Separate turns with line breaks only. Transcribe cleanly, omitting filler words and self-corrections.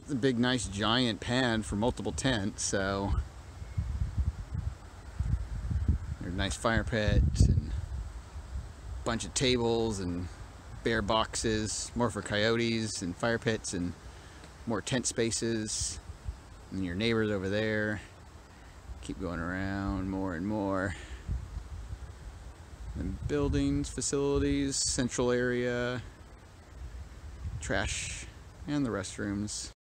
a big nice giant pen for multiple tents, so there's a nice fire pit and a bunch of tables and bear boxes, more for coyotes, and fire pits and more tent spaces, and your neighbors over there. Keep going around more and more. And buildings, facilities, central area, trash, and the restrooms.